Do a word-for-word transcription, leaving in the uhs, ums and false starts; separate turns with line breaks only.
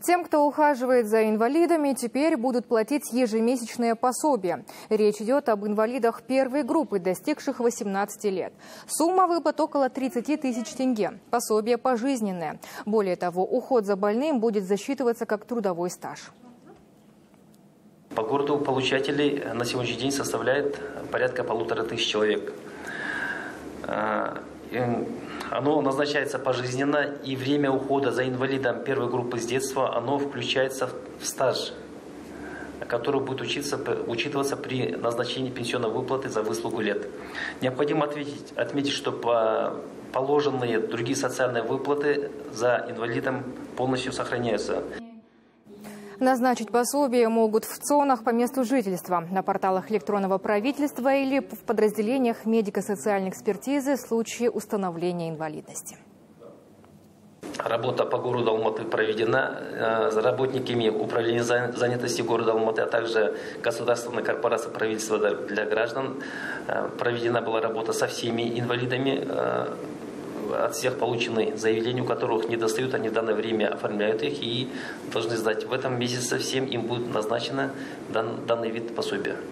Тем, кто ухаживает за инвалидами, теперь будут платить ежемесячное пособие. Речь идет об инвалидах первой группы, достигших восемнадцати лет. Сумма выплат около тридцати тысяч тенге. Пособие пожизненное. Более того, уход за больным будет засчитываться как трудовой стаж.
По городу получателей на сегодняшний день составляет порядка полутора тысяч человек. Оно назначается пожизненно, и время ухода за инвалидом первой группы с детства, оно включается в стаж, который будет учиться, учитываться при назначении пенсионной выплаты за выслугу лет. Необходимо отметить, отметить, что по положенные другие социальные выплаты за инвалидом полностью сохраняются.
Назначить пособие могут в ЦОНах по месту жительства, на порталах электронного правительства или в подразделениях медико-социальной экспертизы в случае установления инвалидности.
Работа по городу Алматы проведена работниками управления занятости города Алматы, а также государственной корпорации правительства для граждан. Проведена была работа со всеми инвалидами. От всех получены заявления, у которых не достают, они в данное время оформляют их и должны сдать. В этом месяце всем им будет назначено дан, данный вид пособия.